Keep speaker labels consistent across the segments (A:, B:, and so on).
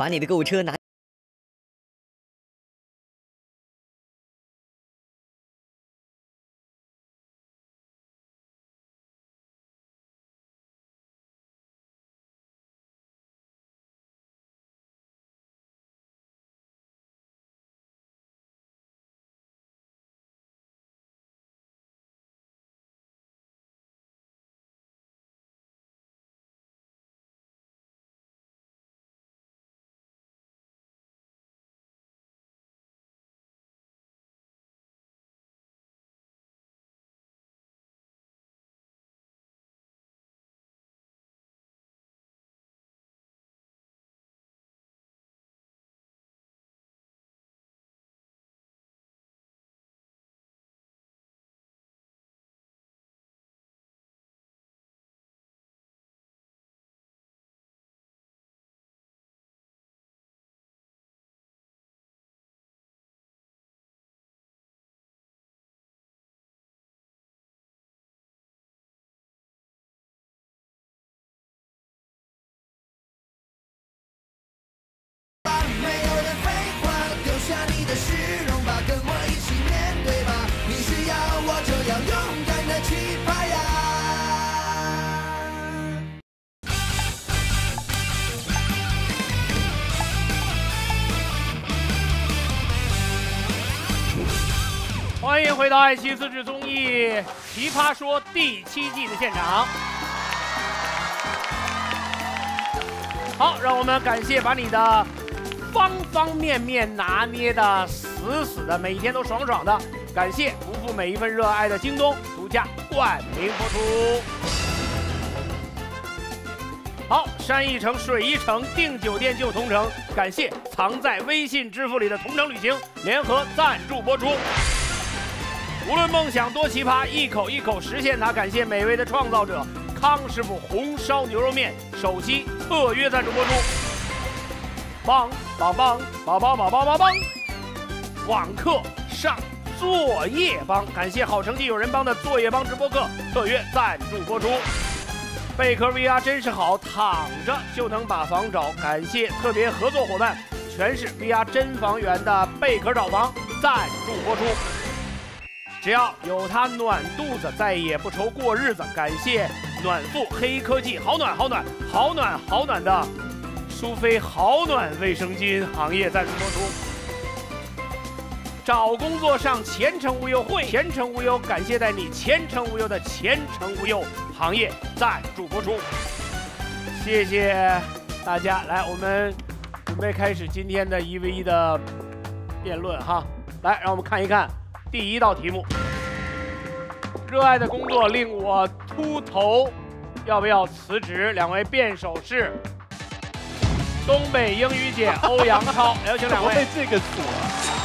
A: 把你的购物车拿。
B: 欢迎回到爱奇艺自制综艺《奇葩说》第7季的现场。好，让我们感谢把你的方方面面拿捏的死死的，每一天都爽爽的。感谢不负每一份热爱的京东独家冠名播出。好，山一程，水一程，订酒店就同城。感谢藏在微信支付里的同城旅行联合赞助播出。 无论梦想多奇葩，一口一口实现它。感谢美味的创造者康师傅红烧牛肉面首期特约赞助播出。棒棒棒棒棒棒棒棒棒！网课上作业帮，感谢好成绩有人帮的作业帮直播课特约赞助播出。贝壳 VR 真是好，躺着就能把房找。感谢特别合作伙伴全是 VR 真房源的贝壳找房赞助播出。 只要有它暖肚子，再也不愁过日子。感谢暖腹黑科技，好暖好暖好暖好暖的苏菲好暖卫生巾行业赞助播出。找工作上前程无忧会，前程无忧，感谢带你前程无忧的前程无忧行业赞助播出。谢谢大家，来，我们准备开始今天的1v1的辩论哈。来，让我们看一看。 第一道题目：热爱的工作令我秃头，要不要辞职？两位辩手是东北英语姐欧阳超，有请两位。
C: 被这个组啊！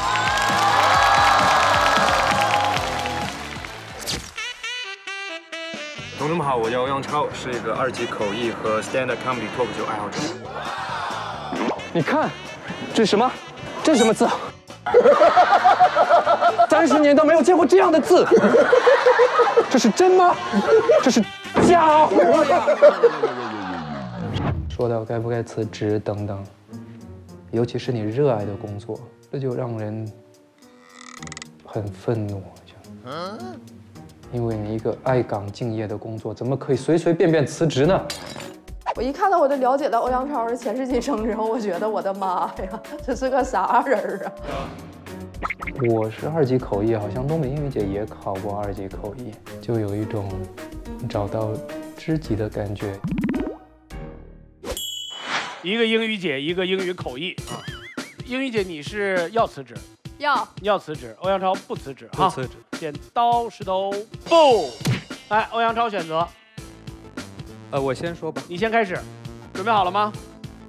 D: 同志们好，我叫欧阳超，是一个2级口译和 stand-up comedy 脱口秀爱好者。
E: 你看，这是什么？这是什么字？30年都没有见过这样的字，这是真吗？这是假货呀！说到该不该辞职等等，尤其是你热爱的工作，这就让人很愤怒。因为你一个爱岗敬业的工作，怎么可以随随便便辞职呢？
F: 我一看到我就了解到欧阳超是前世今生之后，我觉得我的妈呀，这是个啥人啊？
E: 我是2级口译，好像东北英语姐也考过2级口译，就有一种找到知己的感觉。
B: 一个英语姐，一个英语口译啊。英语姐，你是要辞职？要辞职。欧阳超不辞职哈。
C: 不辞职。
B: 剪刀石头布，来，欧阳超选择。
C: 我先说吧。
B: 你先开始，准备好了吗？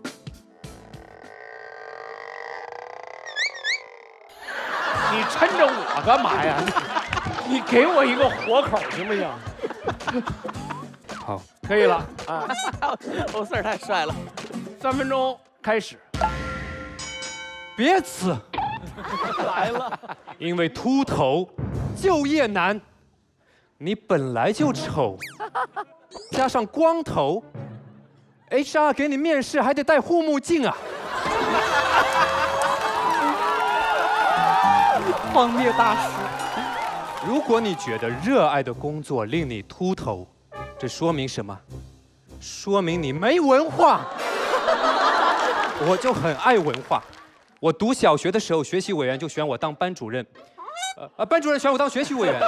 B: 你抻着我干嘛呀？你给我一个活口行不行？
C: 好，
B: 可以了啊！
G: 欧 Sir 太帅了。
B: 3分钟开始。
C: 别辞，
G: 来了，
C: 因为秃头，就业难。你本来就丑，加上光头 ，HR 给你面试还得戴护目镜啊！
G: 荒谬大师。
C: 如果你觉得热爱的工作令你秃头，这说明什么？说明你没文化。我就很爱文化。我读小学的时候，学习委员就选我当班主任，班主任选我当学习委员。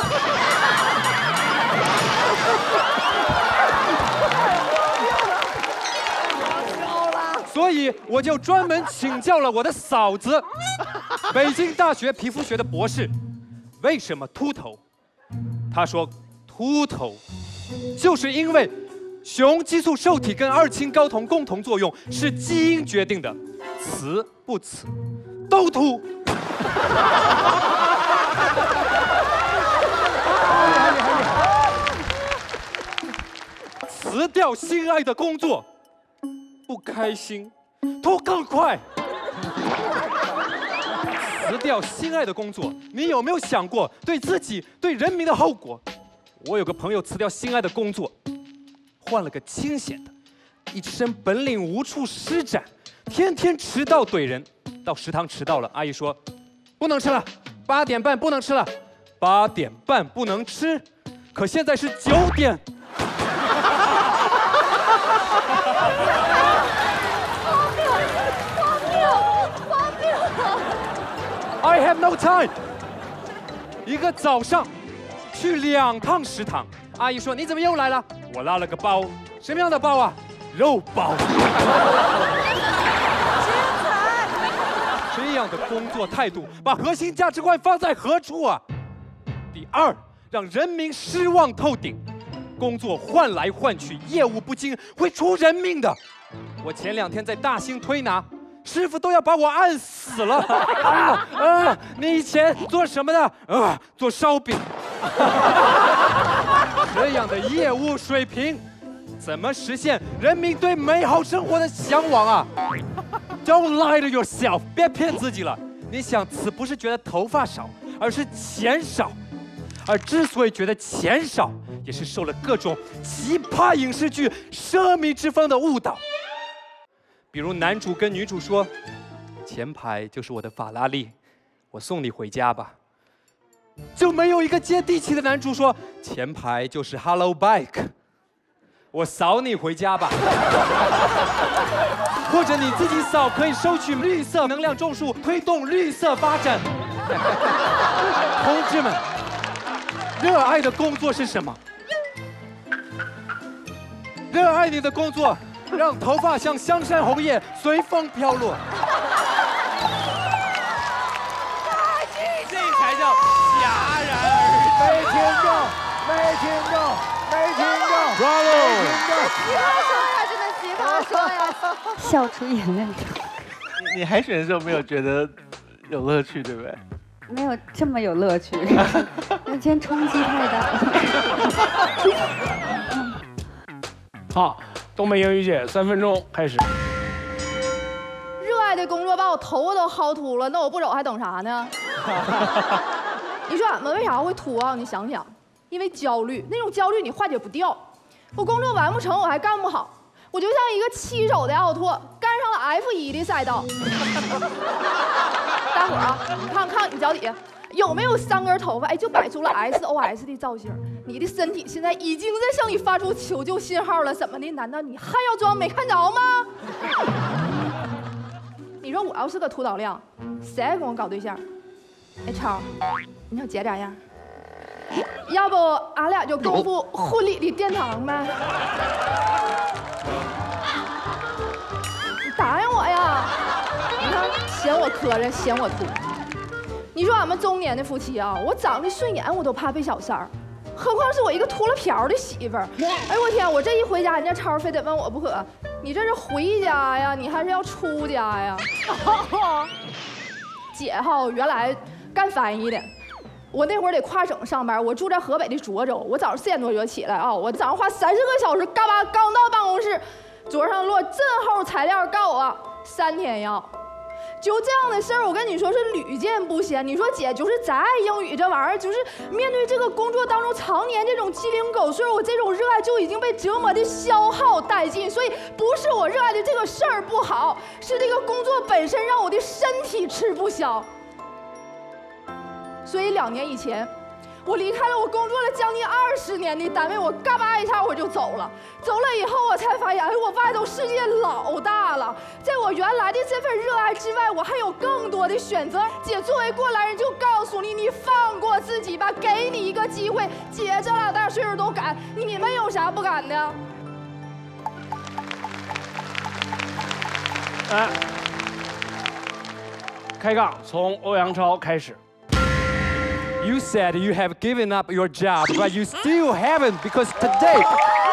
C: 所以我就专门请教了我的嫂子，北京大学皮肤学的博士，为什么秃头？他说，秃头就是因为雄激素受体跟二氢睾酮共同作用，是基因决定的，雌不雌都秃。辞掉心爱的工作，不开心，秃更快。辞掉心爱的工作，你有没有想过对自己、对人民的后果？我有个朋友辞掉心爱的工作，换了个清闲的，一身本领无处施展，天天迟到怼人。到食堂迟到了，阿姨说不能吃了，8点半不能吃了，8点半不能吃，可现在是9点。I have no time。一个早上去2趟食堂，阿姨说你怎么又来了？我拉了个包，什么样的包啊？肉包。这样的工作态度，把核心价值观放在何处啊？第二，让人民失望透顶，工作换来换去，业务不精，会出人命的。我前2天在大兴推拿，师傅都要把我按死了。你以前做什么的？做烧饼。这样的业务水平，怎么实现人民对美好生活的向往啊？Don't lie to yourself， 别骗自己了。你想辞不是觉得头发少，而是钱少。而之所以觉得钱少，也是受了各种奇葩影视剧奢靡之风的误导。比如男主跟女主说：“前排就是我的法拉利，我送你回家吧。”就没有一个接地气的男主说：“前排就是 Hello Bike， 我扫你回家吧。”或者你自己扫可以收取绿色能量种树，推动绿色发展。同志们，热爱的工作是什么？热爱你的工作，让头发像香山红叶随风飘落。这才叫戛然而止。
A: 没听够，没听够，没听够 ，Bravo！
F: 奇葩说呀，
H: 笑出眼泪。
G: 你海选的时候没有觉得有乐趣，对不对？
H: 没有这么有乐趣，今天冲击太大了。
B: 好，东北英语姐3分钟开始。
F: 热爱的工作把我头发都薅秃了，那我不走还等啥呢？你说俺们为啥会秃啊？你想想，因为焦虑，那种焦虑你化解不掉。我工作完不成，我还干不好。我就像一个7手的奥拓，干上了 F1的赛道。大伙儿啊，你看你脚底下有没有3根头发？哎，就摆出了 SOS 的造型。你的身体现在已经在向你发出求救信号了，怎么的？难道你还要装没看着吗？你说我要是个秃导亮，谁还跟我搞对象？哎，超，你瞅姐咋样？要不俺俩就共赴婚礼的殿堂呗？你答应我呀！你看，嫌我磕碜，嫌我秃。你说俺们中年的夫妻啊，我长得顺眼我都怕被小三儿，何况是我一个秃了瓢的媳妇儿。哎我天，我这一回家，人家超非得问我不可，你这是回家呀，你还是要出家呀？姐哈，原来干翻译的。我那会儿得跨省上班，我住在河北的涿州，我早上4点多就起来啊，我早上花30个小时，嘎巴刚到办公室，桌上落真厚材料告我3天要， 就这样的事儿，我跟你说是屡见不鲜。你说姐就是咱爱英语这玩意儿，就是面对这个工作当中常年这种鸡零狗碎，我这种热爱就已经被折磨的消耗殆尽。所以不是我热爱的这个事儿不好，是这个工作本身让我的身体吃不消。所以2年以前，我离开了我工作了将近20年的单位，我嘎巴一下我就走了。走了以后，我才发现，哎，我外头世界老大了。在我原来的这份热爱之外，我还有更多的选择。姐作为过来人，就告诉你，你放过自己吧，给你一个机会。姐这老大岁数都敢，你们有啥不敢的？
B: 开杠，从欧阳超开始。
C: You said you have given up your job, but you still haven't because today,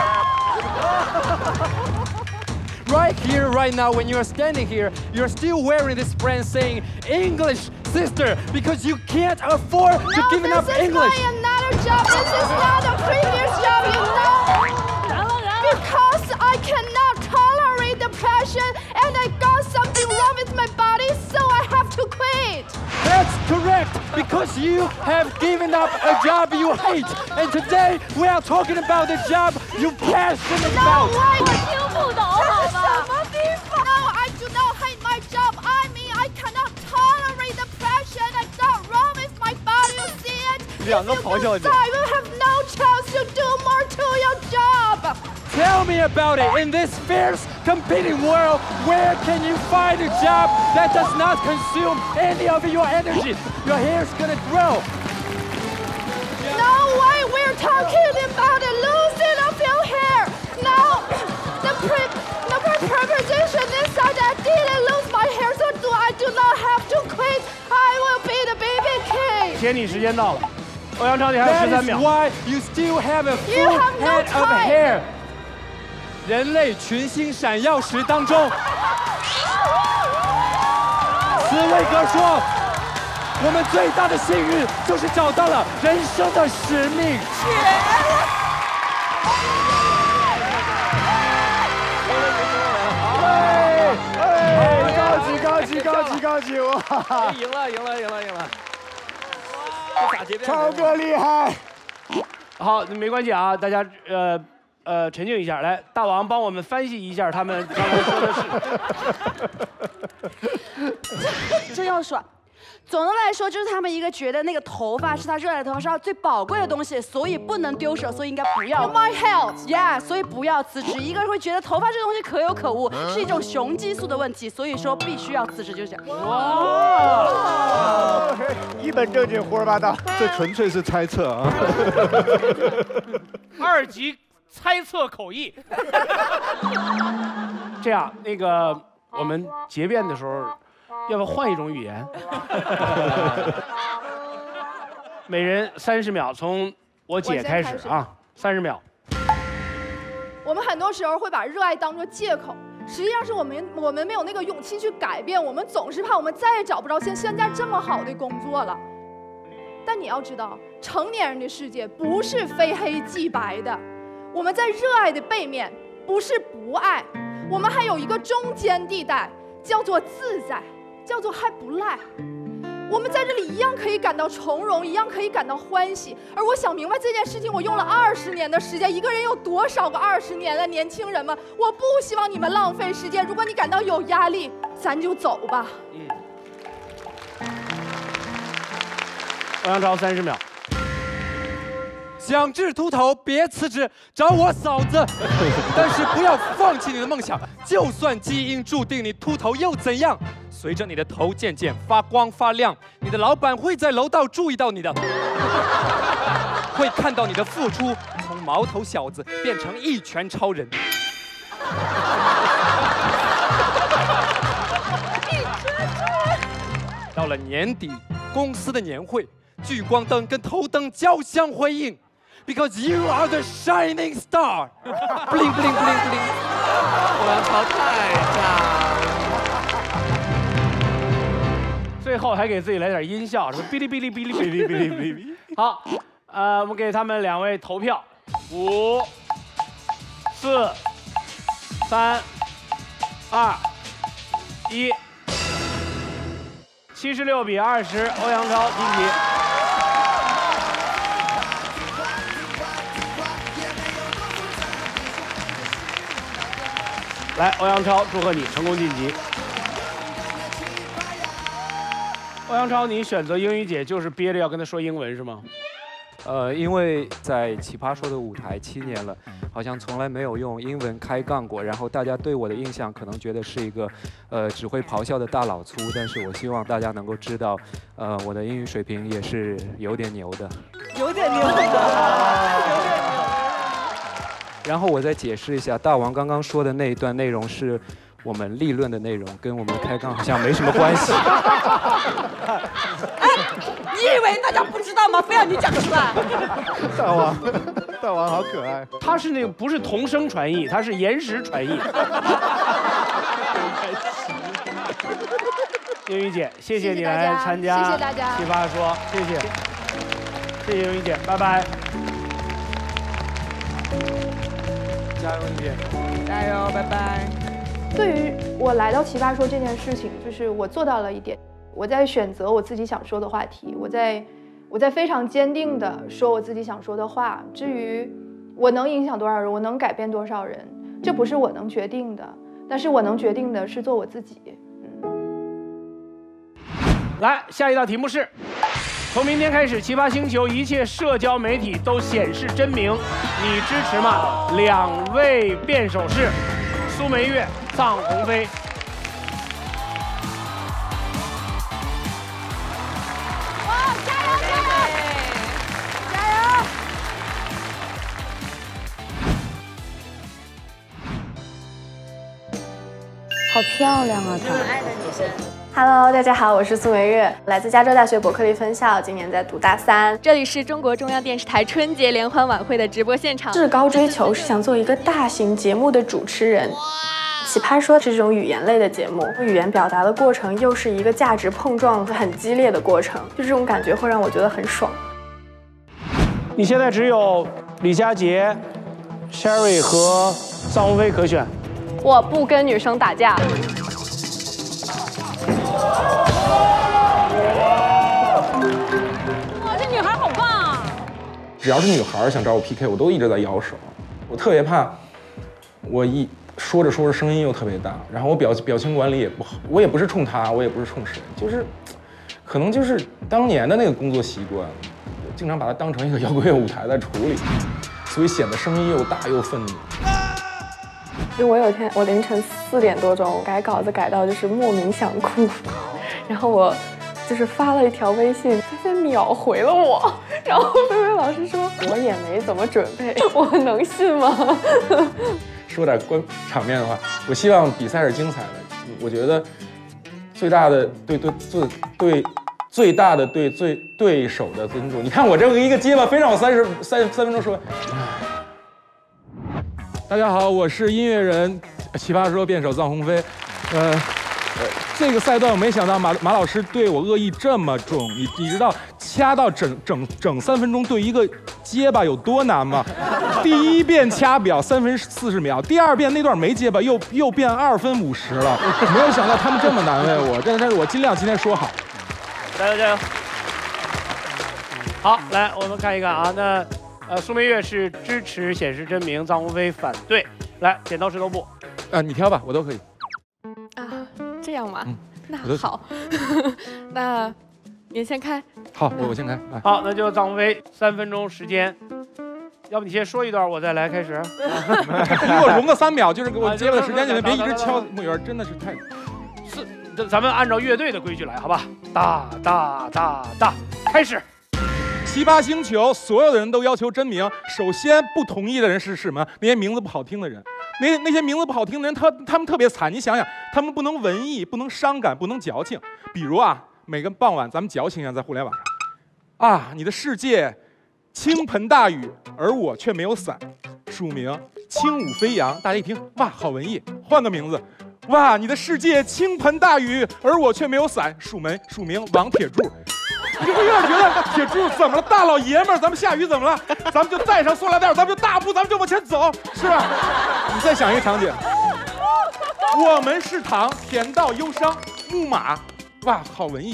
C: right here, right now, when you're standing here, you're still wearing this brand saying English sister because you can't afford to give up English.
F: This is another job. This is not a previous job, you know. Because I cannot tolerate depression and I got something wrong with my body, so I have to quit.
C: That's correct, because you have given up a job you hate. And today we are talking about the job you passionate about.
F: No way! 我听不懂，好吧？什么地方 ？No, I do not hate my job. I mean, I cannot tolerate depression. I got wrong with my body. You see it?
G: 2个咆哮姐。
F: I will have no chance to do more to your job.
C: Tell me about it. In this fierce, competing world, where can you find a job that does not consume any of your energy? Your hair's gonna grow.
F: No way, we're talking about the losing of your hair. No, the preposition is that I didn't lose my hair, so I do not have to quit. I will be the baby king.
B: 姐，你时间到了。欧阳超，你还有13
C: That is
B: 秒。
C: why you still have a
F: You
C: full
F: have no
C: head of
F: time.
C: hair. 人类群星闪耀时当中，茨威格说：“我们最大的幸运就是找到了人生的使命。”
A: 高级！哇！
G: 赢了！
A: 超哥厉害！
B: 好，没关系啊，大家沉静一下，来，大王帮我们分析一下他们刚才说的是。
I: 真要说，总的来说就是他们一个觉得那个头发是他热爱的头发，是他最宝贵的东西，所以不能丢手，所以应该不要。
F: My health,
I: yeah， 所以不要辞职。一个人会觉得头发这个东西可有可无，是一种雄激素的问题，所以说必须要辞职，就是这样。
A: 哇！一本正经，胡说八道，
J: 这纯粹是猜测啊。
B: 2级猜测口译。这样，那个我们结辩的时候，要不要换一种语言？每人30秒，从我姐开始啊，30秒。
F: 我们很多时候会把热爱当作借口，实际上是我们没有那个勇气去改变，我们总是怕我们再也找不着现在这么好的工作了。但你要知道，成年人的世界不是非黑即白的，我们在热爱的背面不是不爱，我们还有一个中间地带，叫做自在，叫做还不赖。我们在这里一样可以感到从容，一样可以感到欢喜。而我想明白这件事情，我用了20年的时间。一个人有多少个20年啊，年轻人们？我不希望你们浪费时间。如果你感到有压力，咱就走吧。
B: 欧阳超30秒。
C: 想治秃头，别辞职，找我嫂子。但是不要放弃你的梦想，就算基因注定你秃头又怎样？随着你的头渐渐发光发亮，你的老板会在楼道注意到你的，会看到你的付出，从毛头小子变成一拳超人。到了年底，公司的年会，聚光灯跟头灯交相辉映。Because you are the shining star. Bling bling bling bling.
G: 欧阳超太炸。
B: 最后还给自己来点音效，什么哔哩哔哩哔哩哔哩哔哩哔哩。好，我们给他们2位投票，5、4、3、2、1。 76比20，欧阳超晋级。来，欧阳超，祝贺你成功晋级。欧阳超，你选择英语姐就是憋着要跟她说英文是吗？
E: 因为在奇葩说的舞台7年了，好像从来没有用英文开杠过，然后大家对我的印象可能觉得是一个，只会咆哮的大老粗，但是我希望大家能够知道，我的英语水平也是有点牛的。
I: 有点牛的，有点牛。
E: 然后我再解释一下，大王刚刚说的那一段内容是我们立论的内容，跟我们开杠好像没什么关系。
I: 你以为大家不知道吗？非要你讲出来。
J: 大王好可爱。
B: 他是那个不是同声传译，他是延时传译。英语姐，谢谢你来参加，
F: 谢谢大家，
B: 奇葩说，谢谢，谢谢英语姐，拜拜。加油，英语姐，
I: 加油，拜拜。
F: 对于我来到奇葩说这件事情，就是我做到了一点，我在选择我自己想说的话题，我在非常坚定地说我自己想说的话。至于我能影响多少人，我能改变多少人，这不是我能决定的，但是我能决定的是做我自己。
B: 来，下一道题目是：从明天开始，奇葩星球一切社交媒体都显示真名，你支持吗？2位辩手是苏梅月、臧鸿飞。
H: 好漂亮啊！她。
K: 爱的女生。Hello， 大家好，我是苏梅月，来自加州大学伯克利分校，今年在读大3。
L: 这里是中国中央电视台春节联欢晚会的直播现场。
K: 至高追求是想做一个大型节目的主持人。奇葩说是这种语言类的节目，语言表达的过程又是一个价值碰撞很激烈的过程，就这种感觉会让我觉得很爽。
B: 你现在只有李佳琦、Sherry 和臧鸿飞可选。
L: 我不跟女生打架。
M: 哇，这女孩好棒啊！
N: 只要是女孩想找我 PK， 我都一直在摇手。我特别怕，我一说着说着声音又特别大，然后我表情管理也不好。我也不是冲她，我也不是冲谁，就是可能就是当年的那个工作习惯，经常把它当成一个摇滚乐舞台在处理，所以显得声音又大又愤怒。
K: 就我有天，我凌晨4点多钟改稿子改到就是莫名想哭，然后我就是发了一条微信，菲菲秒回了我，然后菲菲老师说我也没怎么准备，我能信吗？
N: 说点关场面的话，我希望比赛是精彩的。我觉得最大的对对手的尊重。你看我这个一个结巴，非让我三分钟说完。大家好，我是音乐人奇葩说辩手臧鸿飞。这个赛段我没想到马老师对我恶意这么重。你知道掐到整3分钟对一个结巴有多难吗？第一遍掐表3分40秒，第二遍那段没结巴又变2分50了。没有想到他们这么难为我，但是我尽量今天说好。
B: 加油加油！好，来我们看一看啊，那。苏梅月是支持显示真名，臧鸿飞反对。来，剪刀石头布。
N: 你挑吧，我都可以。
L: 啊，这样吗？那好，那您先开。
N: 好，我先开。
B: 好，那就臧鸿飞3分钟时间。要不你先说一段，我再来开始。
N: 给我容个3秒，就是给我接了时间，你们别一直敲木鱼，真的是太。
B: 咱们按照乐队的规矩来，好吧？哒哒哒哒，开始。
N: 奇葩星球所有的人都要求真名，首先不同意的人是什么？那些名字不好听的人，那些名字不好听的人，他们特别惨。你想想，他们不能文艺，不能伤感，不能矫情。比如啊，每个傍晚咱们矫情一下，在互联网上，啊，你的世界倾盆大雨，而我却没有伞。署名轻舞飞扬，大家一听，哇，好文艺。换个名字，哇，你的世界倾盆大雨，而我却没有伞。署名王铁柱。你就会有点觉得铁柱怎么了？大老爷们儿，咱们下雨怎么了？咱们就带上塑料袋，咱们就大步，咱们就往前走，是吧？你再想一个场景，我们是糖，甜到忧伤，木马，哇，好文艺。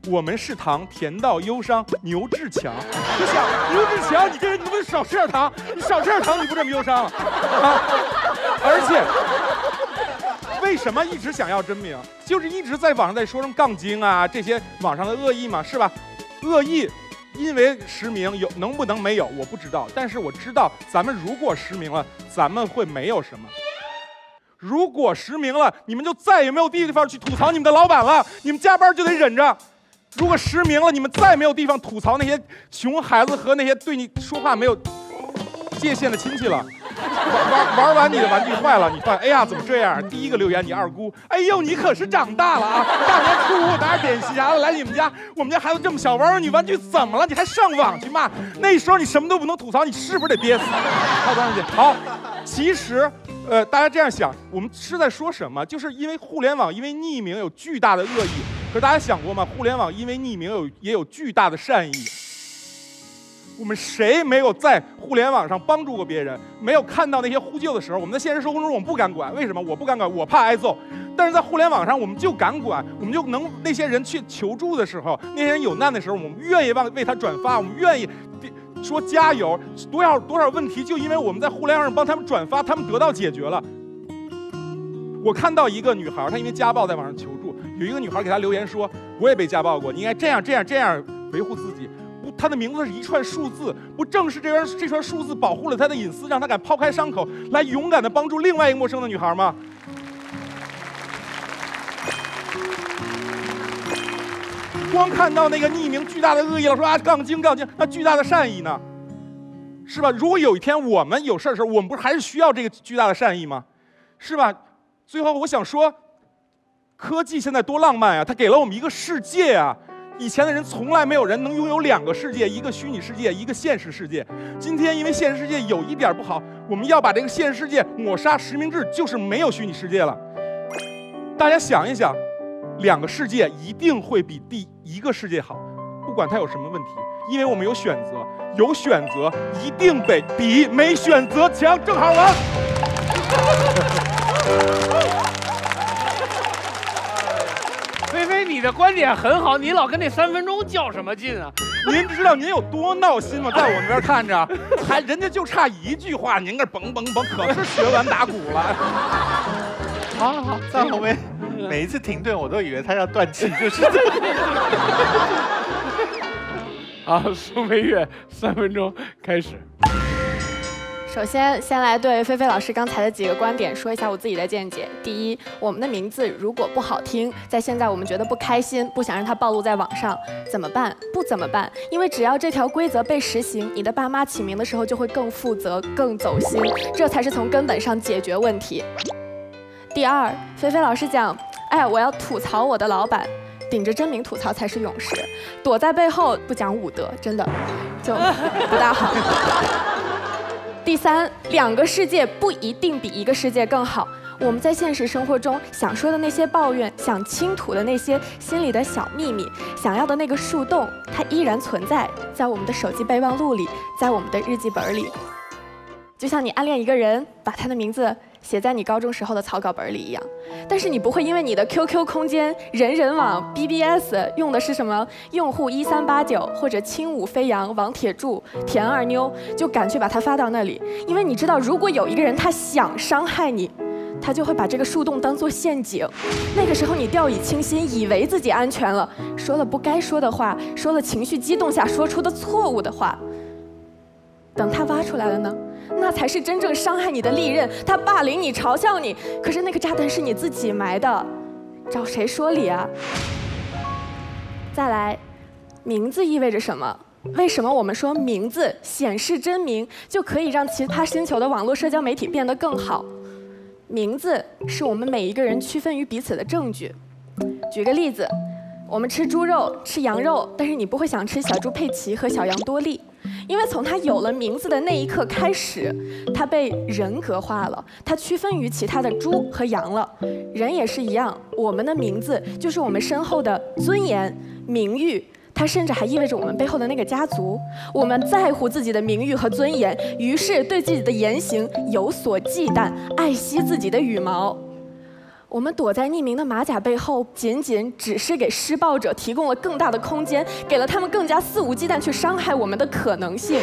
N: 我们是糖，甜到忧伤，牛志强。就想牛志强，你这人你能不能少吃点糖？你少吃点糖，你不这么忧伤了啊？而且。为什么一直想要真名？就是一直在网上在说什么杠精啊，这些网上的恶意嘛，是吧？恶意，因为实名能不能没有我不知道，但是我知道咱们如果实名了，咱们会没有什么。如果实名了，你们就再也没有地方去吐槽你们的老板了，你们加班就得忍着。如果实名了，你们再没有地方吐槽那些熊孩子和那些对你说话没有界限的亲戚了。玩完你的玩具坏了，你发现哎呀怎么这样？第一个留言你二姑，哎呦你可是长大了啊！大年初五拿着点心匣子来你们家，我们家孩子这么小，玩你玩具怎么了？你还上网去骂？那时候你什么都不能吐槽，你是不是得憋死？好，其实大家这样想，我们是在说什么？就是因为互联网因为匿名有巨大的恶意，可是大家想过吗？互联网因为匿名也有巨大的善意。我们谁没有在互联网上帮助过别人？没有看到那些呼救的时候，我们在现实生活中我们不敢管，为什么？我不敢管，我怕挨揍。但是在互联网上我们就敢管，我们就能那些人去求助的时候，那些人有难的时候，我们愿意为他转发，我们愿意说加油。多少问题，就因为我们在互联网上帮他们转发，他们得到解决了。我看到一个女孩，她因为家暴在网上求助，有一个女孩给她留言说：“我也被家暴过，你应该这样维护自己。”他的名字是一串数字，不正是这串数字保护了他的隐私，让他敢抛开伤口，来勇敢地帮助另外一个陌生的女孩吗？光看到那个匿名巨大的恶意了，说啊杠精，那巨大的善意呢？是吧？如果有一天我们有事的时候，我们不是还是需要这个巨大的善意吗？是吧？最后我想说，科技现在多浪漫啊！它给了我们一个世界啊！以前的人从来没有人能拥有2个世界，一个虚拟世界，一个现实世界。今天因为现实世界有一点不好，我们要把这个现实世界抹杀实名制，就是没有虚拟世界了。大家想一想，2个世界一定会比第1个世界好，不管它有什么问题，因为我们有选择，有选择一定比没选择强。正好了。
B: 菲菲，你的观点很好，你老跟那3分钟较什么劲啊？
N: 您知道您有多闹心吗？在我那边看着，人家就差一句话，您这蹦，可是学完打鼓了。
G: 好，在后面每一次停顿，我都以为他要断气，就是这样。
B: 好，苏梅月3分钟开始。
L: 首先来对菲菲老师刚才的几个观点说一下我自己的见解。第一，我们的名字如果不好听，在现在我们觉得不开心，不想让它暴露在网上，怎么办？不怎么办，因为只要这条规则被实行，你的爸妈起名的时候就会更负责、更走心，这才是从根本上解决问题。第二，菲菲老师讲，哎，我要吐槽我的老板。顶着真名吐槽才是勇士，躲在背后不讲武德，真的就不大好。第三，2个世界不一定比1个世界更好。我们在现实生活中想说的那些抱怨，想倾吐的那些心里的小秘密，想要的那个树洞，它依然存在，在我们的手机备忘录里，在我们的日记本里。就像你暗恋一个人，把他的名字写在你高中时候的草稿本里一样，但是你不会因为你的 QQ 空间、人人网、BBS 用的是什么用户1389或者轻舞飞扬、王铁柱、田二妞，就敢去把它发到那里，因为你知道，如果有一个人他想伤害你，他就会把这个树洞当作陷阱。那个时候你掉以轻心，以为自己安全了，说了不该说的话，说了情绪激动下说出的错误的话，等他挖出来了呢？那才是真正伤害你的利刃，他霸凌你、嘲笑你，可是那个炸弹是你自己埋的，找谁说理啊？再来，名字意味着什么？为什么我们说名字显示真名就可以让其他星球的网络社交媒体变得更好？名字是我们每一个人区分于彼此的证据。举个例子，我们吃猪肉、吃羊肉，但是你不会想吃小猪佩奇和小羊多利。因为从他有了名字的那一刻开始，他被人格化了，他区分于其他的猪和羊了。人也是一样，我们的名字就是我们身后的尊严、名誉，它甚至还意味着我们背后的那个家族。我们在乎自己的名誉和尊严，于是对自己的言行有所忌惮，爱惜自己的羽毛。 我们躲在匿名的马甲背后，仅只是给施暴者提供了更大的空间，给了他们更加肆无忌惮去伤害我们的可能性。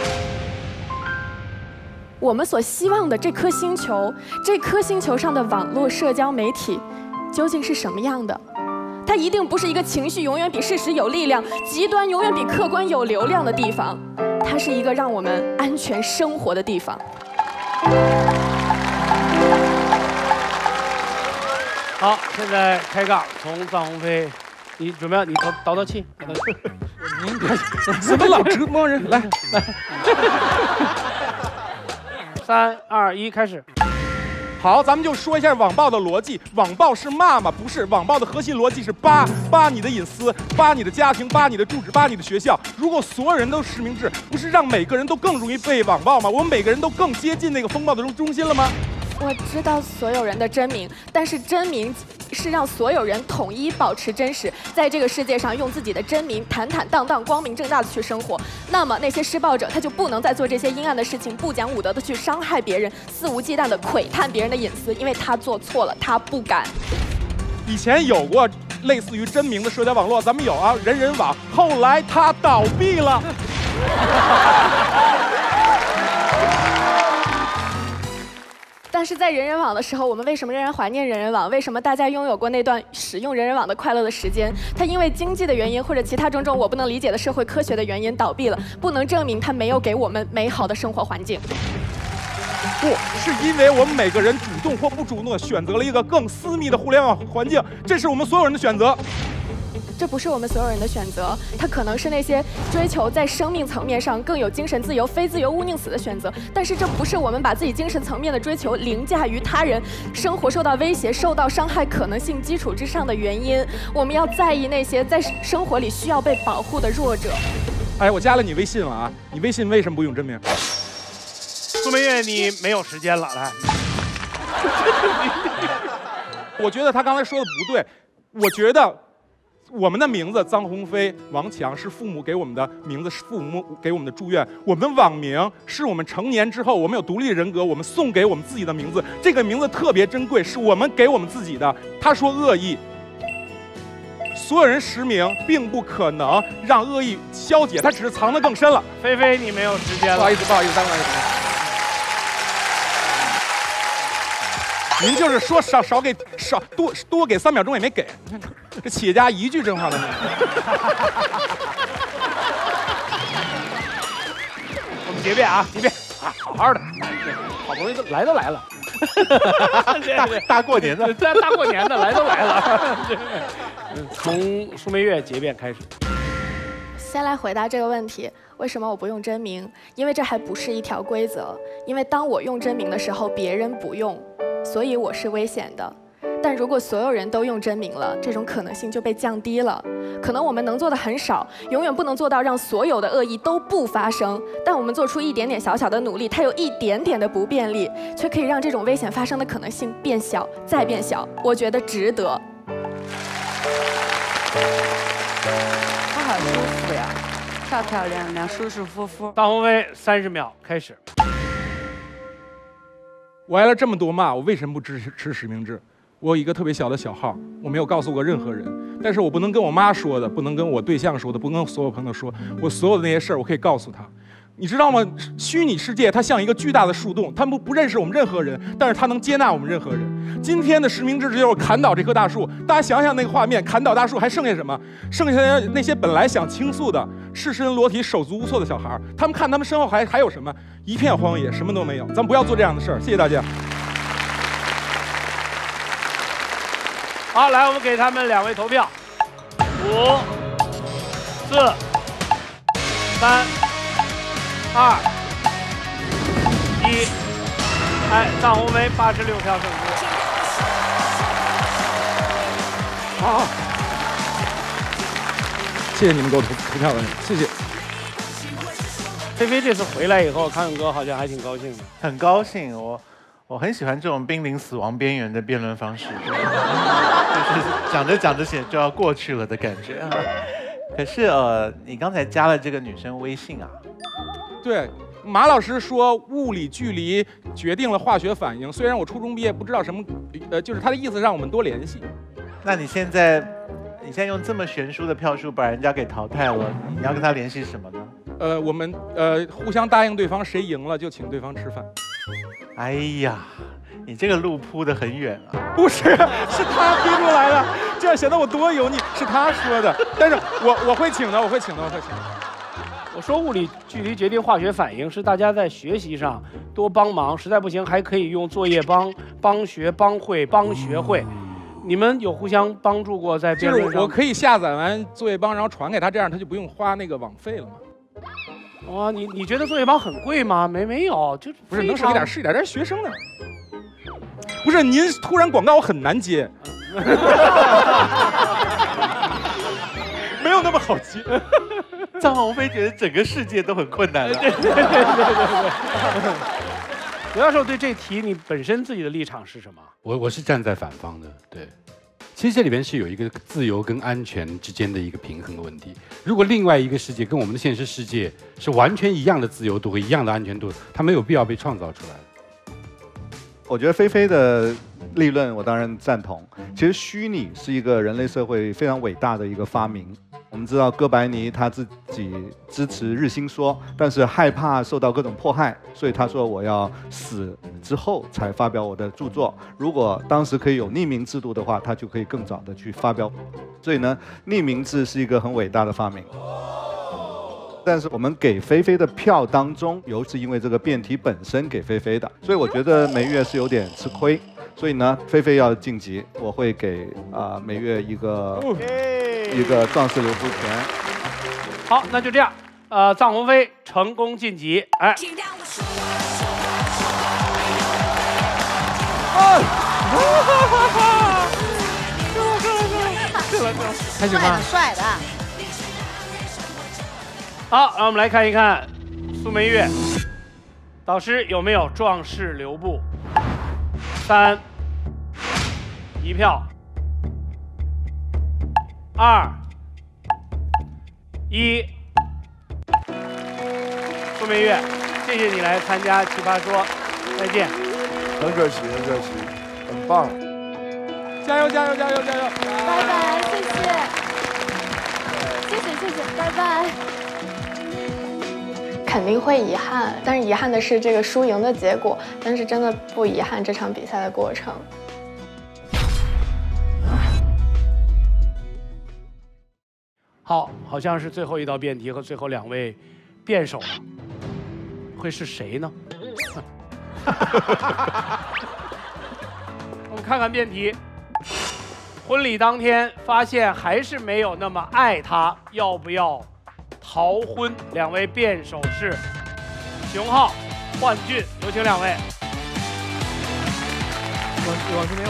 L: 我们所希望的这颗星球，这颗星球上的网络社交媒体，究竟是什么样的？它一定不是一个情绪永远比事实有力量、极端永远比客观有流量的地方，它是一个让我们安全生活的地方。
B: 好，现在开杠，从臧鸿飞，你准备，你倒气，
N: 您别怎么老折磨人？来
B: ，3、2、1，开始。
N: 好，咱们就说一下网暴的逻辑。网暴是骂吗？不是，网暴的核心逻辑是扒你的隐私，扒你的家庭，扒你的住址，扒你的学校。如果所有人都实名制，不是让每个人都更容易被网暴吗？我们每个人都更接近那个风暴的中心了吗？
L: 我知道所有人的真名，但是真名是让所有人统一保持真实，在这个世界上用自己的真名坦坦荡荡、光明正大的去生活。那么那些施暴者他就不能再做这些阴暗的事情，不讲武德的去伤害别人，肆无忌惮的窥探别人的隐私，因为他做错了，他不敢。
N: 以前有过类似于真名的社交网络，咱们有啊，人人网，后来它倒闭了。
L: 但是在人人网的时候，我们为什么仍然怀念人人网？为什么大家拥有过那段使用人人网的快乐的时间？它因为经济的原因或者其他种种我不能理解的社会科学的原因倒闭了，不能证明它没有给我们美好的生活环境。
N: 不是因为我们每个人主动或不主动的选择了一个更私密的互联网环境，这是我们所有人的选择。
L: 这不是我们所有人的选择，它可能是那些追求在生命层面上更有精神自由、非自由勿宁死的选择。但是这不是我们把自己精神层面的追求凌驾于他人生活受到威胁、受到伤害可能性基础之上的原因。我们要在意那些在生活里需要被保护的弱者。
N: 哎，我加了你微信了啊！你微信为什么不用真名？
B: 苏梅月，你没有时间了，来。
N: 我觉得他刚才说的不对，我觉得。我们的名字臧鸿飞、王强是父母给我们的名字，是父母给我们的祝愿。我们网名是我们成年之后，我们有独立人格，我们送给我们自己的名字。这个名字特别珍贵，是我们给我们自己的。他说恶意，所有人实名，并不可能让恶意消解，它只是藏得更深了。
B: 菲菲，你没有时间了，
N: 不好意思，耽误了。您就是说多给3秒钟也没给，这企业家一句真话都没有。
B: 我们结辩啊，结辩啊，好好的，好不容易都来了，
G: 大过年的，
B: 大过年的来都来了。从苏梅月结辩开始。
L: 先来回答这个问题，为什么我不用真名？因为这还不是一条规则，因为当我用真名的时候，别人不用。所以我是危险的，但如果所有人都用真名了，这种可能性就被降低了。可能我们能做的很少，永远不能做到让所有的恶意都不发生，但我们做出一点点小小的努力，它有一点点的不便利，却可以让这种危险发生的可能性变小，再变小。我觉得值得。
M: 她好舒服呀，漂漂亮亮，舒舒服服。
B: 臧鸿飞30秒开始。
N: 我挨了这么多骂，我为什么不支持实名制？我有一个特别小的小号，我没有告诉过任何人，但是我不能跟我妈说的，不能跟我对象说的，不能跟所有朋友说，我所有的那些事儿，我可以告诉他。你知道吗？虚拟世界它像一个巨大的树洞，它不认识我们任何人，但是它能接纳我们任何人。今天的实名制就是砍倒这棵大树，大家想想那个画面，砍倒大树还剩下什么？剩下那些本来想倾诉的、赤身裸体、手足无措的小孩，他们看他们身后还有什么？一片荒野，什么都没有。咱们不要做这样的事儿，谢谢大家。
B: 好，来，我们给他们2位投票，5、4、3、2、1。哎，臧鸿飞86票胜出。
N: 好，谢谢你们给我投票的人，谢谢。
B: 菲菲这次回来以后，康永哥好像还挺高兴的。
G: 很高兴，我很喜欢这种濒临死亡边缘的辩论方式，就是讲着讲着就要过去了的感觉。可是你刚才加了这个女生微信啊？
N: 对， 马老师说物理距离决定了化学反应，虽然我初中毕业不知道什么，就是他的意思让我们多联系。
G: 那你现在用这么悬殊的票数把人家给淘汰了，你要跟他联系什么呢？
N: 我们互相答应对方，谁赢了就请对方吃饭。
G: 哎呀，你这个路铺得很远啊！
N: 不是，是他提出来的，这样显得我多油腻。是他说的，但是我会请的，我会请的。
B: 我说物理距离决定化学反应，是大家在学习上多帮忙，实在不行还可以用作业帮、帮学、帮会、帮学会。你们有互相帮助过在辩论上？
N: 就是我可以下载完作业帮，然后传给他，这样他就不用花那个网费了嘛。
B: 哦，你觉得作业帮很贵吗？没有，就
N: 不是能省一点是一点，这是学生的。不是您突然广告我很难接，没有那么好接。
G: 张鸿飞觉得整个世界都很困难了。
B: 对。刘教授对这题你本身自己的立场是什么？
O: 我是站在反方的，对。其实这里边是有一个自由跟安全之间的一个平衡的问题。如果另外一个世界跟我们的现实世界是完全一样的自由度和一样的安全度，它没有必要被创造出来。
J: 我觉得菲菲的立论我当然赞同。其实虚拟是一个人类社会非常伟大的一个发明。我们知道哥白尼他自己支持日心说，但是害怕受到各种迫害，所以他说我要死之后才发表我的著作。如果当时可以有匿名制度的话，他就可以更早的去发表。所以呢，匿名制是一个很伟大的发明。但是我们给菲菲的票当中，尤其因为这个辩题本身给菲菲的，所以我觉得梅月是有点吃亏。所以呢，菲菲要晋级，我会给梅月一个壮士留夫权。
B: 好，那就这样，臧鸿飞成功晋级，哎。
P: 开始吗？帅的。
B: 好，让我们来看一看苏梅月导师有没有壮士留步。3，一票。2，1。苏梅月，谢谢你来参加《奇葩说》，再见。
A: 很可惜，很可惜，很棒。
N: 加油，加油，加油，加油！
L: 拜拜，谢谢，谢谢，拜拜。肯定会遗憾，但是遗憾的是这个输赢的结果，但是真的不遗憾这场比赛的过程。
B: 好像是最后一道辩题和最后2位辩手了，会是谁呢？我们看看辩题。婚礼当天发现还是没有那么爱他，要不要逃婚？2位辩手是熊浩、焕俊，有请2位。
A: 往这边，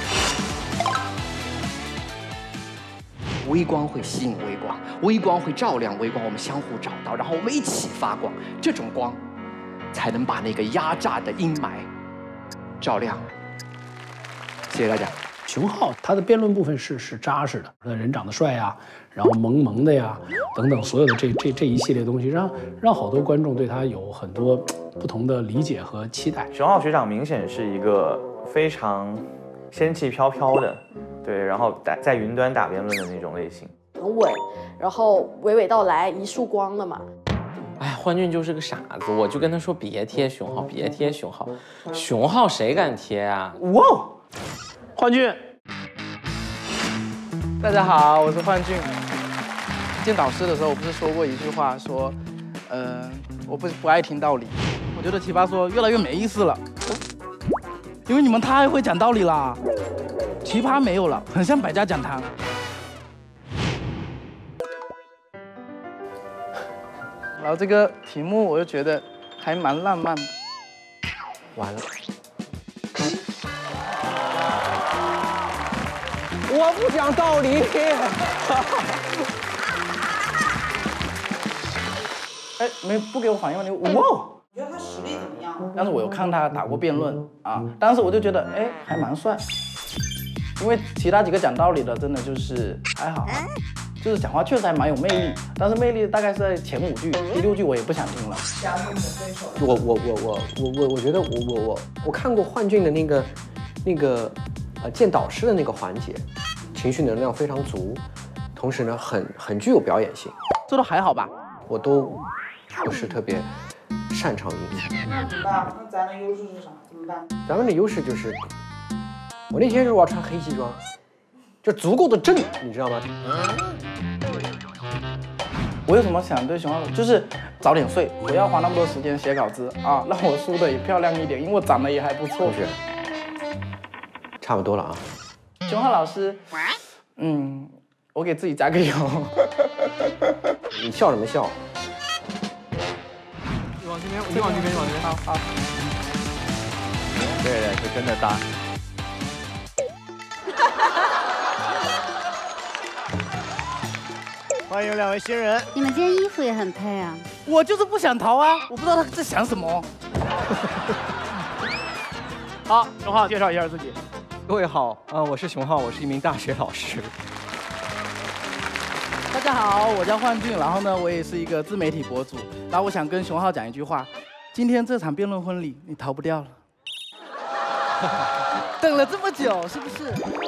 Q: 微光会吸引微光，微光会照亮微光，我们相互找到，然后我们一起发光，这种光才能把那个压榨的阴霾照亮。谢谢大家。
R: 熊浩他的辩论部分是扎实的，人长得帅呀，然后萌萌的呀，等等，所有的这一系列东西，让好多观众对他有很多不同的理解和期待。
S: 熊浩学长明显是一个非常仙气飘飘的，对，然后在云端打辩论的那种类型，
T: 很稳，然后娓娓道来，一束光的嘛。
U: 哎，焕俊就是个傻子，我就跟他说别贴熊浩，别贴熊浩，熊浩谁敢贴啊？
B: 哇！焕俊，
V: 大家好，我是焕俊。见导师的时候，我不是说过一句话，说，我不爱听道理。我觉得奇葩说越来越没意思了，因为你们太会讲道理啦，奇葩没有了，很像百家讲坛。然后这个题目我就觉得还蛮浪漫的。
U: 完了。
V: 我不讲道理。哎，不给我反应吗？你哇！
P: 你觉得他实力怎么样？
V: 但是我有看他打过辩论啊，当时我就觉得哎还蛮帅，因为其他几个讲道理的真的就是还好， 就是讲话确实还蛮有魅力，但是魅力大概是在前5句，第6句我也不想听了。
C: 我觉得我看过幻俊的那个见导师的那个环节，情绪能量非常足，同时呢很具有表演性。
V: 这都还好吧？
C: 我都不是特别擅长音乐。
P: 那怎么办？那咱的优势是啥？怎么办？
C: 咱们的优势就是，我那天是我要穿黑西装，就足够的正，你知道吗？
V: 我有什么想对熊浩，就是早点睡，不要花那么多时间写稿子啊，让我输的也漂亮一点，因为我长得也还不错。
C: 差不多了啊。
V: 熊浩老师，我给自己加个油。
C: 你笑什么笑？
V: 你往这边，你往这边，你往这边。好。
A: 对，是真的搭。欢迎2位新人。
H: 你们今天衣服也很配啊。
V: 我就是不想逃啊，我不知道他在想什么。
B: 好，熊浩介绍一下自己。
D: 各位好，我是熊浩，我是一名大学老师。
V: 大家好，我叫幻俊，然后呢，我也是一个自媒体博主。然后我想跟熊浩讲一句话：今天这场辩论婚礼，你逃不掉了。等了这么久，是不是？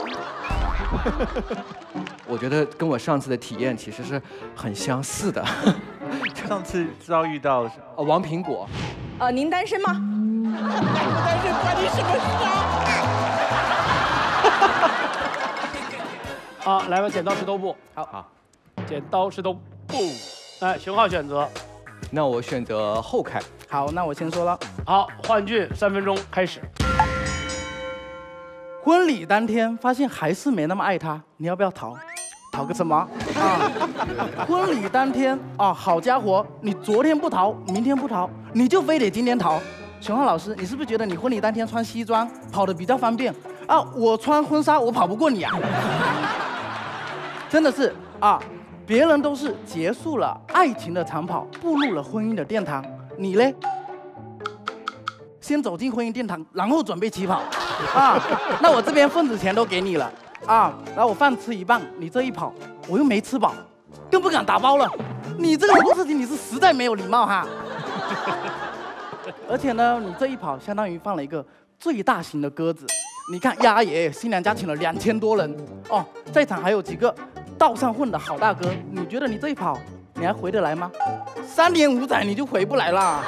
D: 我觉得跟我上次的体验其实是很相似的。
G: 上次遭遇到
D: 王苹果。
P: 您单身吗？单身关你什么事啊？
B: 好，来吧，剪刀石头布。好，剪刀石头布。哎，熊浩选择。
D: 那我选择后开。
V: 好，那我先说了。
B: 好，幻俊3分钟开始。
V: 婚礼当天发现还是没那么爱他，你要不要逃？逃个什么啊？婚礼当天啊，好家伙，你昨天不逃，明天不逃，你就非得今天逃。熊浩老师，你是不是觉得你婚礼当天穿西装跑得比较方便啊？我穿婚纱我跑不过你啊！真的是啊，别人都是结束了爱情的长跑，步入了婚姻的殿堂，你嘞？先走进婚姻殿堂，然后准备起跑啊！那我这边份子钱都给你了啊，然后我饭吃一半，你这一跑，我又没吃饱，更不敢打包了。你这个做事情你是实在没有礼貌哈！而且呢，你这一跑相当于放了一个最大型的鸽子。你看鸭爷新娘家请了2000多人哦，在场还有几个道上混的好大哥，你觉得你这一跑你还回得来吗？3年5载你就回不来啦。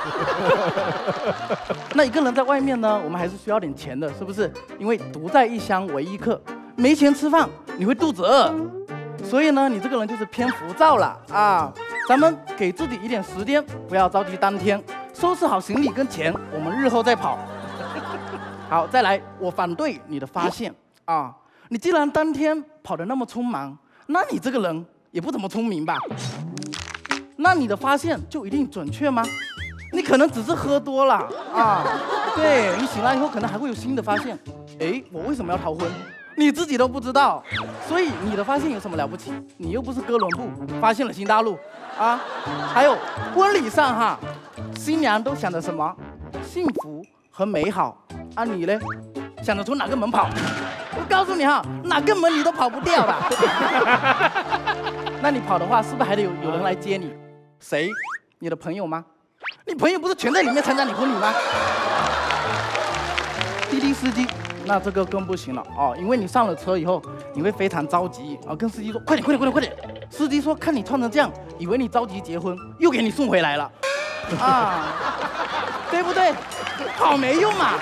V: 那一个人在外面呢，我们还是需要点钱的，是不是？因为独在异乡为异客，没钱吃饭你会肚子饿，所以呢，你这个人就是偏浮躁了啊。咱们给自己一点时间，不要着急当天，收拾好行李跟钱，我们日后再跑。好，再来，我反对你的发现啊！你既然当天跑得那么匆忙，那你这个人也不怎么聪明吧？那你的发现就一定准确吗？你可能只是喝多了啊，对你醒来以后可能还会有新的发现。哎，我为什么要逃婚？你自己都不知道，所以你的发现有什么了不起？你又不是哥伦布发现了新大陆啊！还有婚礼上哈，新娘都想着什么？幸福和美好啊，你嘞，想着从哪个门跑？我告诉你哈，哪个门你都跑不掉的。那你跑的话，是不是还得有人来接你？谁？你的朋友吗？你朋友不是全在里面参加你婚礼吗？滴滴司机，那这个更不行了哦，因为你上了车以后，你会非常着急啊，跟司机说快点快点快点快点。司机说看你穿成这样，以为你着急结婚，又给你送回来了，啊，对不对？好没用啊！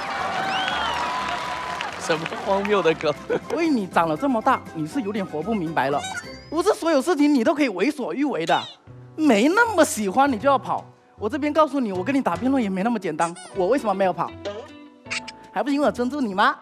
U: 什么荒谬的梗？
V: 所以你长了这么大，你是有点活不明白了。不是所有事情你都可以为所欲为的，没那么喜欢你就要跑。我这边告诉你，我跟你打辩论也没那么简单。我为什么没有跑？还不是因为我尊重你吗？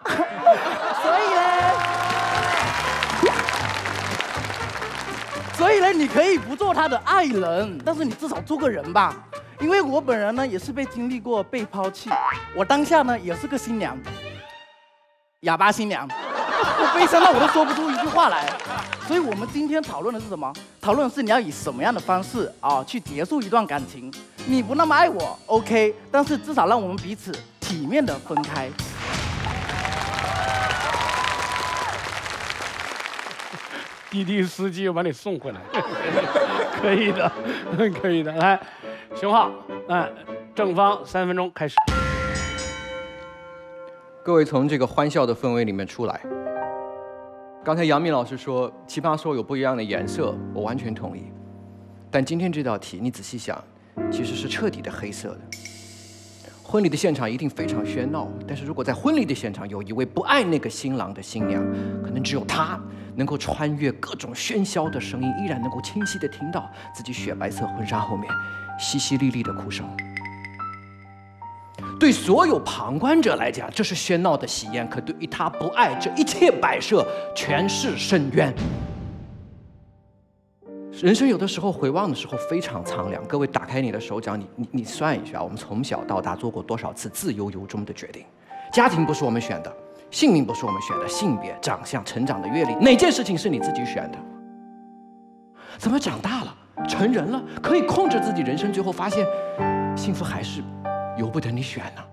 V: 所以呢，你可以不做他的爱人，但是你至少做个人吧。因为我本人呢，也是被经历过被抛弃，我当下呢也是个新娘，哑巴新娘，我悲伤到我都说不出一句话来。所以我们今天讨论的是什么？讨论的是你要以什么样的方式啊去结束一段感情。你不那么爱我 ，OK， 但是至少让我们彼此体面的分开。
B: 滴滴司机又把你送回来，可以的，可以的。来，熊浩，正方3分钟开始。
D: 各位从这个欢笑的氛围里面出来。刚才杨幂老师说奇葩说有不一样的颜色，我完全同意。但今天这道题你仔细想，其实是彻底的黑色的。婚礼的现场一定非常喧闹，但是如果在婚礼的现场有一位不爱那个新郎的新娘，可能只有她能够穿越各种喧嚣的声音，依然能够清晰地听到自己雪白色婚纱后面淅淅沥沥的哭声。对所有旁观者来讲，这是喧闹的喜宴；可对于他不爱，这一切摆设全是深渊。人生有的时候回望的时候非常苍凉。各位打开你的手掌，你算一下，我们从小到大做过多少次自由由衷的决定？家庭不是我们选的，姓名不是我们选的，性别、长相、成长的阅历，哪件事情是你自己选的？怎么长大了，成人了，可以控制自己人生，最后发现幸福还是由不得你选呢？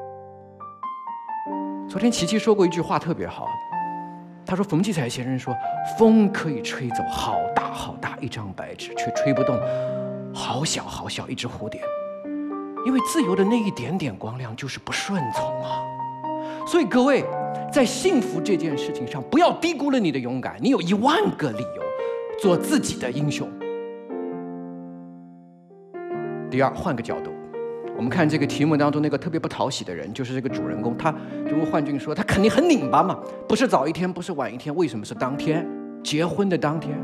D: 昨天琪琪说过一句话特别好，他说冯骥才先生说，风可以吹走好大好大一张白纸，却吹不动好小好小一只蝴蝶，因为自由的那一点点光亮就是不顺从啊。所以各位在幸福这件事情上，不要低估了你的勇敢，你有10000个理由做自己的英雄。第二，换个角度，我们看这个题目当中那个特别不讨喜的人，就是这个主人公，他就如焕俊说，他肯定很拧巴嘛，不是早一天，不是晚一天，为什么是当天？结婚的当天。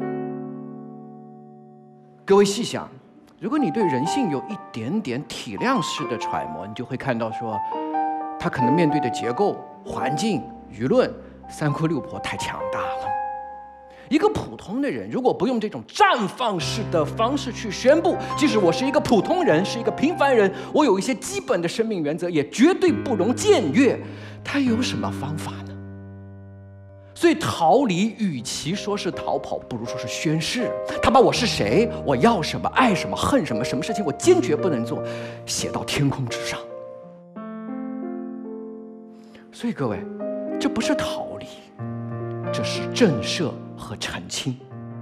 D: 各位细想，如果你对人性有一点点体谅式的揣摩，你就会看到说，他可能面对的结构、环境、舆论、三姑六婆太强大了。一个普通的人，如果不用这种绽放式的方式去宣布，即使我是一个普通人，是一个平凡人，我有一些基本的生命原则，也绝对不容僭越，他有什么方法呢？所以逃离与其说是逃跑，不如说是宣誓。他把我是谁，我要什么，爱什么，恨什么，什么事情我坚决不能做，写到天空之上。所以各位，这不是逃离，这是震慑和澄清。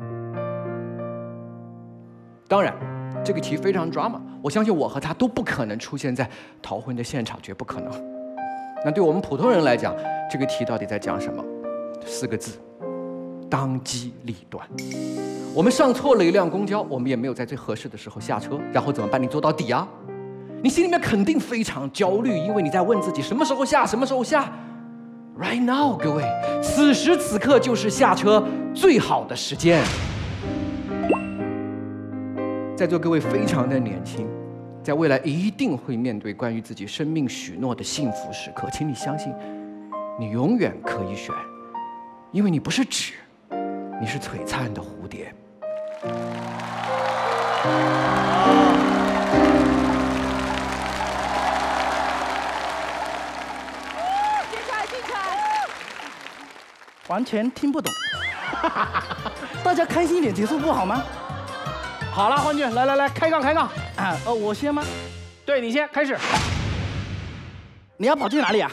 D: 当然，这个题非常 drama， 我相信我和他都不可能出现在逃婚的现场，绝不可能。那对我们普通人来讲，这个题到底在讲什么？4个字：当机立断。我们上错了一辆公交，我们也没有在最合适的时候下车，然后怎么办？你坐到底啊！你心里面肯定非常焦虑，因为你在问自己什么时候下，什么时候下。Right now， 各位，此时此刻就是下车最好的时间。在座各位非常的年轻，在未来一定会面对关于自己生命许诺的幸福时刻，请你相信，你永远可以选，因为你不是纸，你是璀璨的蝴蝶。
V: 完全听不懂，大家开心一点结束不好吗？
B: 好了，焕俊，来，开杠
V: 啊！我先吗？
B: 对，你先开始。
V: 你要跑去哪里啊？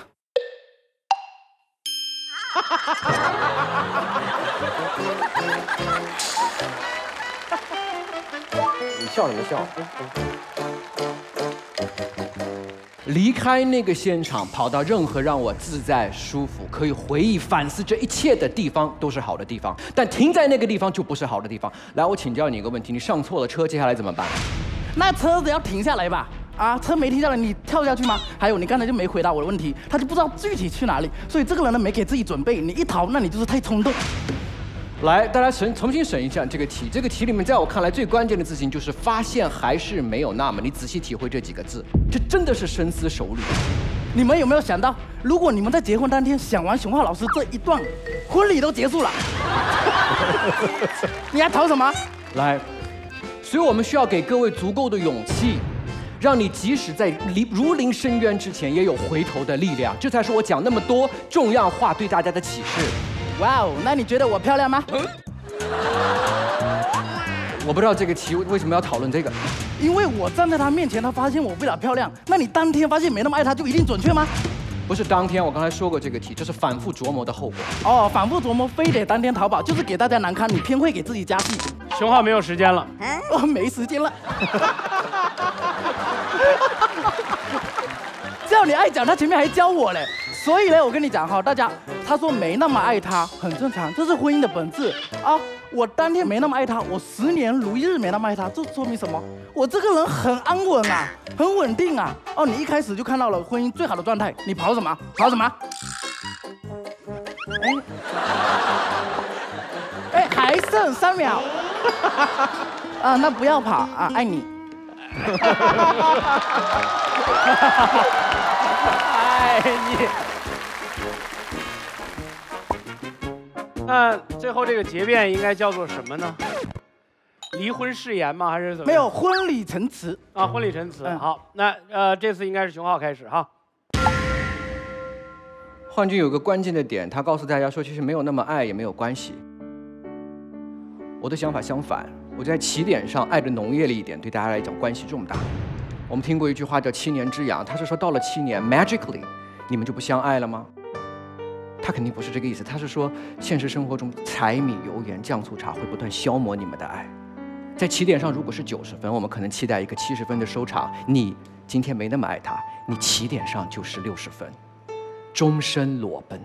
C: 你笑什么笑？
D: 离开那个现场，跑到任何让我自在、舒服、可以回忆、反思这一切的地方，都是好的地方。但停在那个地方就不是好的地方。来，我请教你一个问题：你上错了车，接下来怎么办？
V: 那车子要停下来吧？啊，车没停下来，你跳下去吗？还有，你刚才就没回答我的问题，他就不知道具体去哪里，所以这个人呢没给自己准备，你一逃，那你就是太冲动。
D: 来，大家重新审一下这个题。这个题里面，在我看来最关键的字形就是发现还是没有那么。你仔细体会这几个字，这真的是深思熟虑。
V: 你们有没有想到，如果你们在结婚当天想完熊浩老师这一段，婚礼都结束了，你还逃什么？
D: 来，所以我们需要给各位足够的勇气，让你即使在如临深渊之前，也有回头的力量。这才是我讲那么多重要话对大家的启示。
V: 哇哦，那你觉得我漂亮吗？
D: 我不知道这个题为什么要讨论这个。
V: 因为我站在他面前，他发现我比他漂亮。那你当天发现没那么爱他，就一定准确吗？
D: 不是当天，我刚才说过这个题，这是反复琢磨的后果。
V: 哦，反复琢磨，非得当天淘宝，就是给大家难堪，你偏会给自己加戏。
B: 熊浩没有时间了，
V: 哦，没时间了。叫你爱讲，他前面还教我嘞。所以呢，我跟你讲哈，大家，他说没那么爱他，很正常，这是婚姻的本质啊。我当天没那么爱他，我10年如一日没那么爱他，这说明什么？我这个人很安稳啊，很稳定啊。哦，你一开始就看到了婚姻最好的状态，你跑什么？跑什么？哎，还剩3秒。啊，那不要跑啊，爱你。
B: 爱你。那最后这个结辩应该叫做什么呢？离婚誓言吗？还是怎么？
V: 没有，婚礼陈词
B: 啊，婚礼陈词。好，那这次应该是熊浩开始哈。
D: 焕君有个关键的点，他告诉大家说，其实没有那么爱也没有关系。我的想法相反，我在起点上爱的浓烈了一点，对大家来讲关系重大。我们听过一句话叫7年之痒，他是说到了7年 ，magically， 你们就不相爱了吗？他肯定不是这个意思，他是说现实生活中柴米油盐酱醋茶会不断消磨你们的爱。在起点上如果是90分，我们可能期待一个70分的收场。你今天没那么爱他，你起点上就是60分，终身裸奔。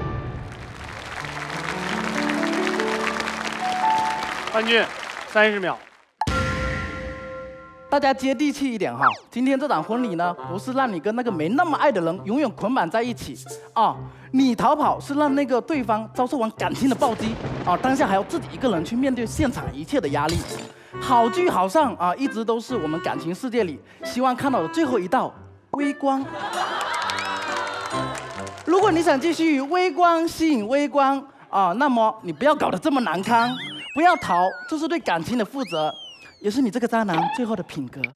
B: 焕君，30秒。
V: 大家接地气一点哈，今天这场婚礼呢，不是让你跟那个没那么爱的人永远捆绑在一起啊，你逃跑是让那个对方遭受完感情的暴击啊，当下还要自己一个人去面对现场一切的压力。好聚好散啊，一直都是我们感情世界里希望看到的最后一道微光。如果你想继续微光吸引微光啊，那么你不要搞得这么难堪，不要逃，这是对感情的负责。也是你这个渣男最后的品格。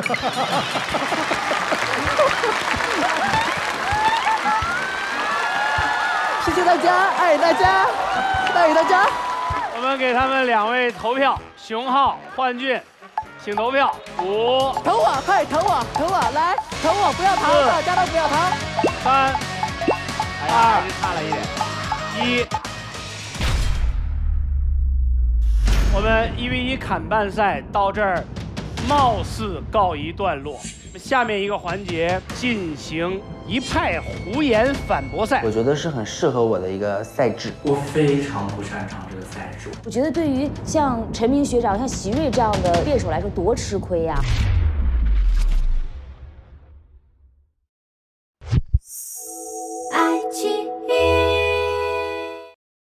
V: 谢谢大家，爱大家，爱大家。
B: 我们给他们2位投票，熊浩、焕君，请投票。5，
V: 投我，快投我，投我，来投我，不要逃，大家都不要逃。
B: 3，还是差了一点。1。我们1v1砍半赛到这儿，貌似告一段落。下面一个环节进行一派胡言反驳赛。
E: 我觉得是很适合我的一个赛制。
I: 我非常不擅长这个赛制。
W: 我觉得对于像陈明学长、像席瑞这样的辩手来说，多吃亏呀。